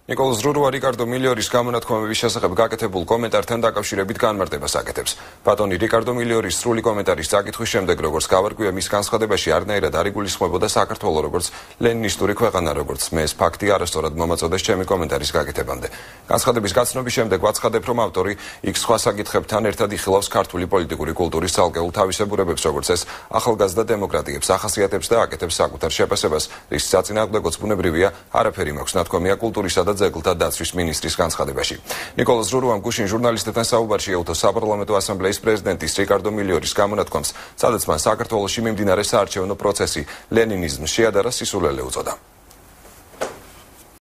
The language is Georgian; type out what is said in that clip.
ნიკოლოზ რურუა რიკარდო მილიორის გამონათქვამების შესახებ გაკეთებულ კომენტართან დაკავშირებით განმარტებას აკეთებს. ბატონი რიკარდო მილიორის სრული კომენტარის წაკითხვის შემდეგ, როგორც გავარკვია, მის განცხადებაში არნაირად არ იგულისხმებოდა საქართველო როგორც ლენინისტური ქვეყანა, როგორც მე ეს ფაქტი არასწორად მომაწოდეს ჩემი კომენტარის გაკეთებამდე. განცხადების გაცნობის შემდეგ ვაცხადებ, რომ ავტორი იქ სხვა საკითხებთან ერთად იხილავს ქართული პოლიტიკური კულტურის ცალკეულ თავისებურებებს, როგორც ეს ახალგაზრდა დემოკრატიებს ახასიათებს და აკეთებს საკუთარ შეფასებას, რის საწინააღმდეგოც ბუნებრივია, არაფერი მაქვს ნათქვამია კულტურისა და ძეგლთა დაცვის მინისტრის განცხადებაში. ნიკოლოზ რურუამ გუშინ ჟურნალისტებთან საუბარში ეუთო საპარლამენტო ასამბლეის პრეზიდენტის რიკარდო მილიორის გამონათქვამს, სადაც მან საქართველოში მიმდინარე საარჩევნო პროცესი ლენინიზმს შეადარა სისულელე უწოდა.